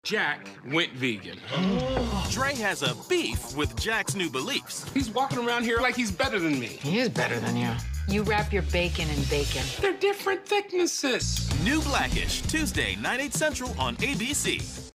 Jack went vegan. Dre has a beef with Jack's new beliefs. He's walking around here like he's better than me. He is better than you. You wrap your bacon in bacon. They're different thicknesses. New Blackish, Tuesday, 9, 8 Central on ABC.